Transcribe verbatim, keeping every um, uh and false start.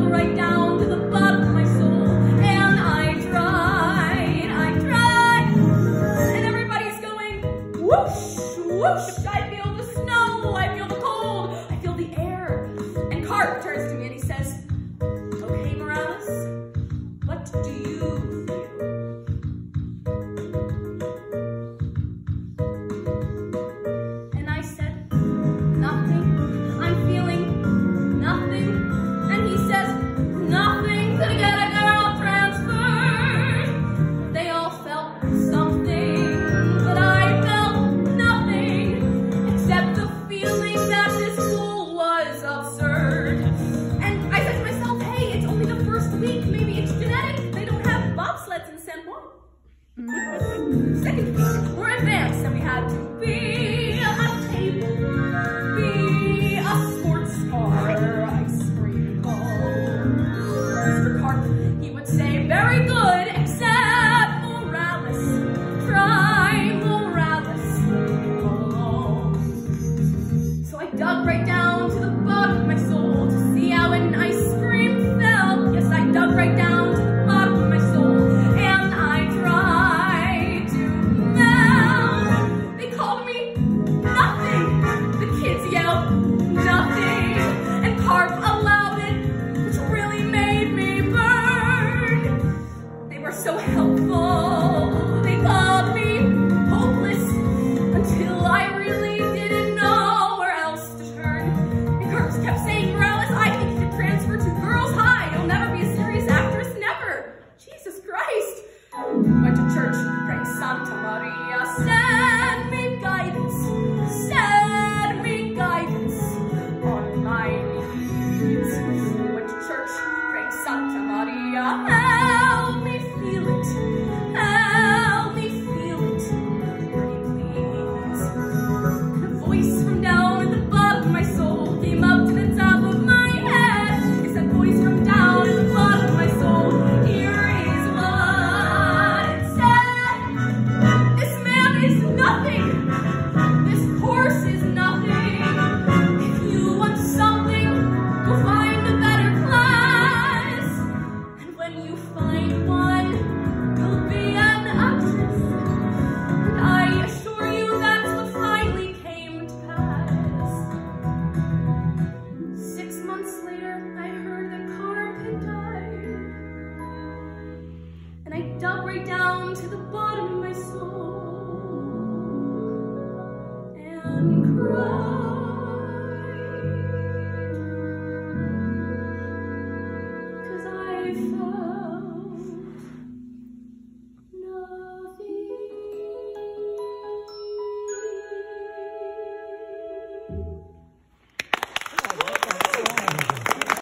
right down to the bottom of my soul. And I tried, I tried. And everybody's going, whoosh, whoosh. I feel the snow, I feel the cold, I feel the air. And Carp turns to me and he says, okay, Morales, what do you feel? And I said, nothing. I'm feeling nothing. And he says, nothing to get a girl transferred. They all felt something, but I felt nothing except the feeling that this school was absurd. And I said to myself, hey, it's only the first week. Maybe it's genetic. They don't have bobsleds in San Juan. Second week, we're advanced, and we had to be a table, be a sports car,